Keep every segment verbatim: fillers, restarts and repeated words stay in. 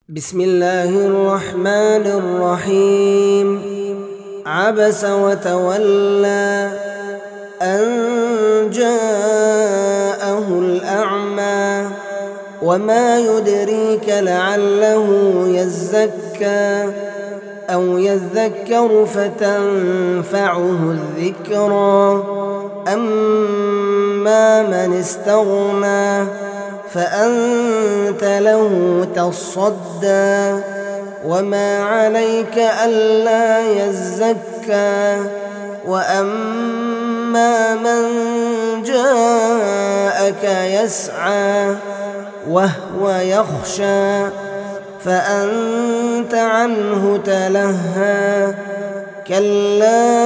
بسم الله الرحمن الرحيم. عبس وتولى أن جاءه الأعمى وما يدريك لعله يزكى أو يذكر فتنفعه الذكرى. أما من استغنى فأنت له تصدى وما عليك ألا يزكى. وأما من جاءك يسعى وهو يخشى فأنت عنه تلهى. كلا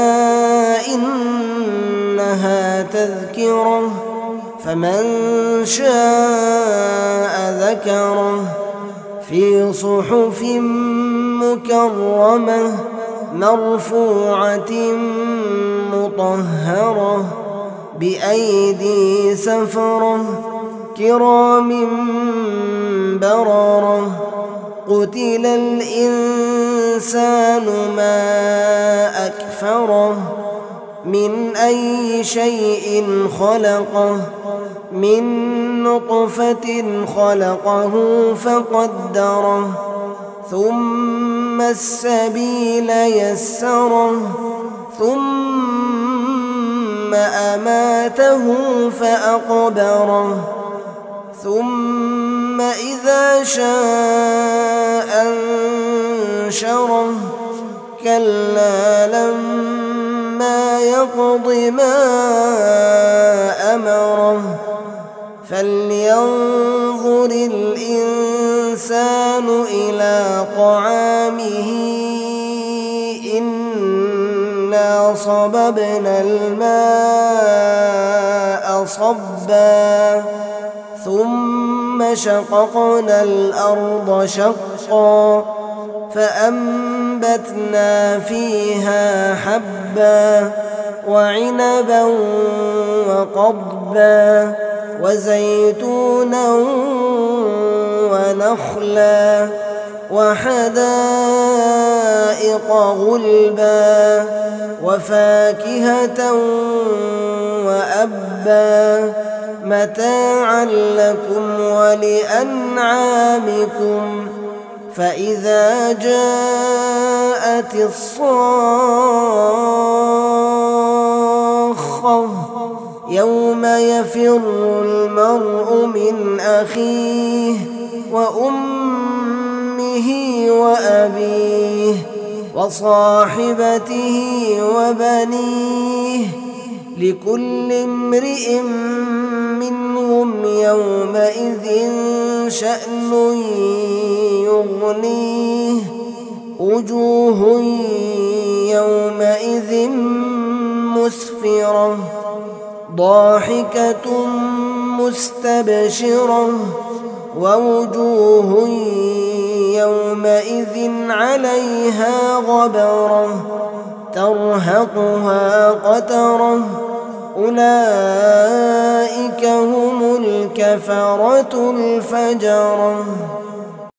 إنها تذكرة فمن شاء ذكره في صحف مكرمة مرفوعة مطهرة بأيدي سفرة كرام بررة. قتل الإنسان ما أكفره من أي شيء خلقه من نطفة خلقه فقدره ثم السبيل يسره ثم أماته فأقبره ثم إذا شاء أنشره. كلا لما يقض ما أمره فلينظر الإنسان إلى طعامه إنا صببنا الماء صبا ثم شققنا الأرض شقا فأنبتنا فيها حبا وعنبا وقضبا وزيتونا ونخلا وحدائق غلبا وفاكهة وأبا متاعا لكم ولأنعامكم. فإذا جاءت الصاخة يوم يفر المرء من أخيه وأمه وأبيه وصاحبته وبنيه لكل امرئ منهم يومئذ شأن يغنيه. وجوه يومئذ مسفرة ضاحكة مستبشرة ووجوه يومئذ عليها غبرة ترهقها قترة. أولئك هم الكفرة الفجرة.